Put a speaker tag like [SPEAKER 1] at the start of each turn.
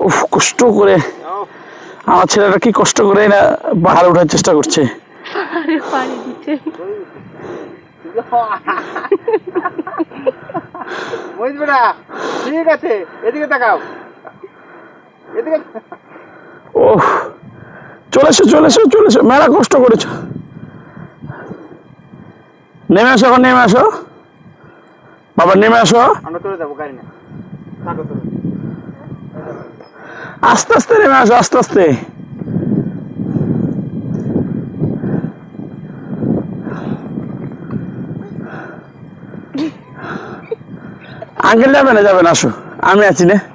[SPEAKER 1] উফ, কষ্ট করে আমার ছেলেটা কি কষ্ট করে না পাহাড়ে ওঠার চেষ্টা করছে।
[SPEAKER 2] পানি দিচ্ছে।
[SPEAKER 3] ঠিক আছে, এদিকে তাকাও, এদিকে।
[SPEAKER 1] ও চলে এসো চলে এসো চলে এসো, মেলা কষ্ট করেছো। নেমে আসো, এখন নেমে আসো বাবা, নেমে আসো।
[SPEAKER 3] আমরা চলে যাবো, গাড়ি না থাকো তুমি।
[SPEAKER 1] আস্তে আস্তে নেমে আসো, আস্তে আস্তে। আঙ্কেল যাবে না, যাবে না, আসো, আমি আছি না।